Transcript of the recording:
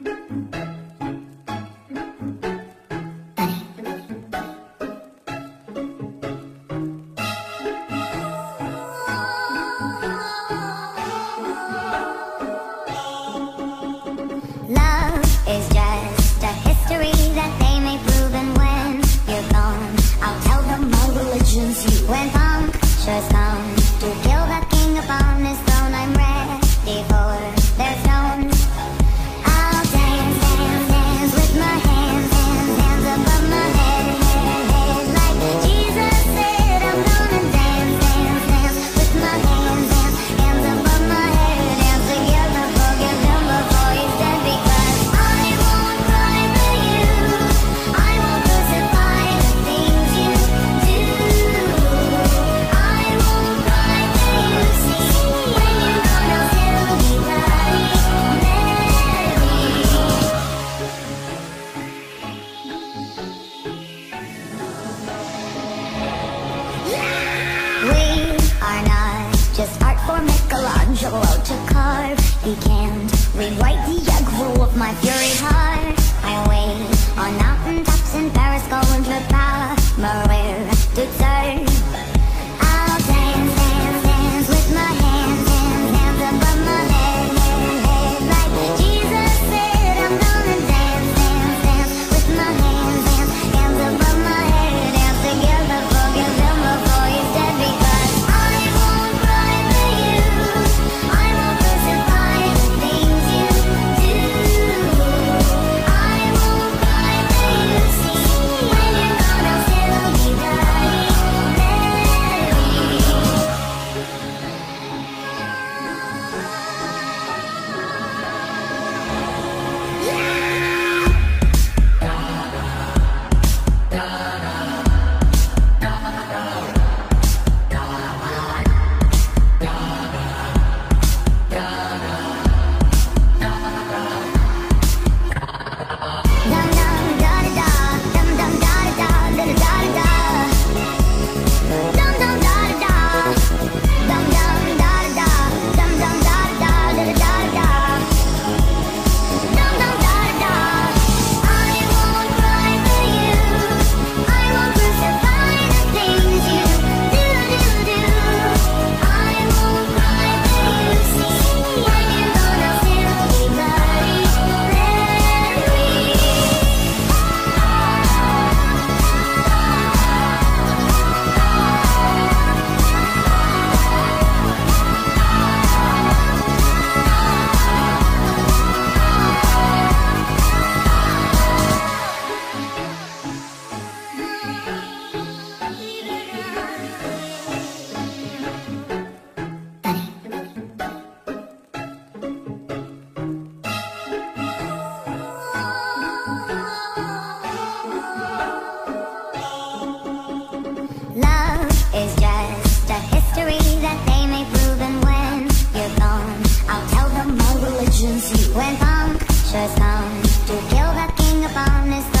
Love is just a history that they may prove, and when you're gone, I'll tell them my religion's you. When punctures come to kill the king upon his throne, I'm ready for their stones. I'll dance, dance, dance with my hands, hands, hands above my head, head, head. Like Jesus said, I'm gonna dance, dance, dance with my hands, hands, hands above my head. Dance together, forgive him before he's dead, because I won't cry for you. I won't crucify the things you do. I won't cry for you, see. When you're gone, I'll still be bloody Mary. We are not just art for Michelangelo to carve. He can't rewrite the egg rule of my fury heart. I wait on mountaintops in Paris, going to Maria to serve. I'll dance, dance, dance with my hands, hands, hands above my head, head, head. Like Jesus said, I'm gonna dance, dance, dance with my hands, hands, hands above my head. Dance together, forgive him before he's dead, because I won't cry for you. I won't crucify the things you do. I won't cry for you, see. When you're gone, I'll still be bloody Dum dum da da da, dum dum da da da, da da da da. Dum dum da da da, dum dum da da da, dum dum da da da, da da da. Dum dum da da. I won't cry for you. I won't crucify the things you do, do, do. I won't cry for you, see. When you're gone, I'll still be bloody Mary. Love is just a history that they may prove, and when you're gone, I'll tell them my religion's you. When punctures come to kill the king upon his